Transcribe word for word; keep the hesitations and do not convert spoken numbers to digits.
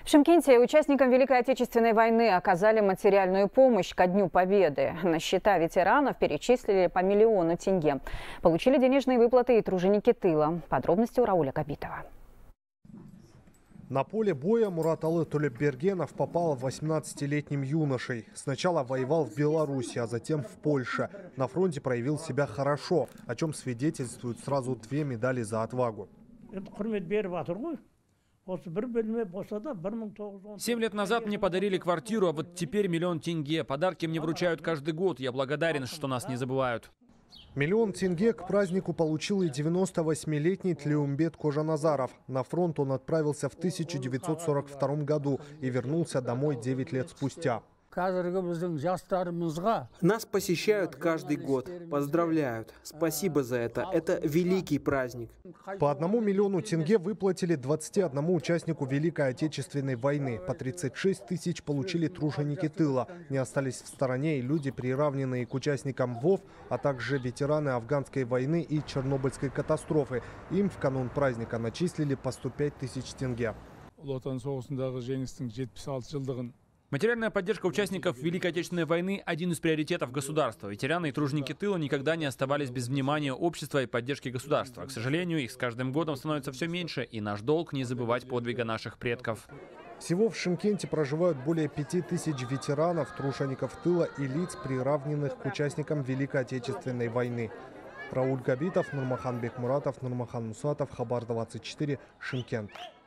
В Шымкенте участникам Великой Отечественной войны оказали материальную помощь ко Дню Победы. На счета ветеранов перечислили по миллиону тенге. Получили денежные выплаты и труженики тыла. Подробности у Рауля Кабитова. На поле боя Мураталы Толепбергенов попал восемнадцатилетним юношей. Сначала воевал в Беларуси, а затем в Польше. На фронте проявил себя хорошо, о чем свидетельствуют сразу две медали за отвагу. Семь лет назад мне подарили квартиру, а вот теперь миллион тенге. Подарки мне вручают каждый год. Я благодарен, что нас не забывают. Миллион тенге к празднику получил и девяносто восьмилетний Тлеумбет Кожаназаров. На фронт он отправился в тысяча девятьсот сорок втором году и вернулся домой девять лет спустя. Нас посещают каждый год, поздравляют. Спасибо за это. Это великий праздник. По одному миллиону тенге выплатили двадцати одному участнику Великой Отечественной войны. По тридцать шесть тысяч получили труженики тыла. Не остались в стороне и люди, приравненные к участникам ВОВ, а также ветераны Афганской войны и Чернобыльской катастрофы. Им в канун праздника начислили по сто пять тысяч тенге. Материальная поддержка участников Великой Отечественной войны – один из приоритетов государства. Ветераны и труженики тыла никогда не оставались без внимания общества и поддержки государства. К сожалению, их с каждым годом становится все меньше, и наш долг – не забывать подвига наших предков. Всего в Шымкенте проживают более пяти тысяч ветеранов, тружеников тыла и лиц, приравненных к участникам Великой Отечественной войны. Рауль Кабитов, Нурмахан Бекмуратов, Нурмахан Мусатов, Хабар двадцать четыре, Шымкент.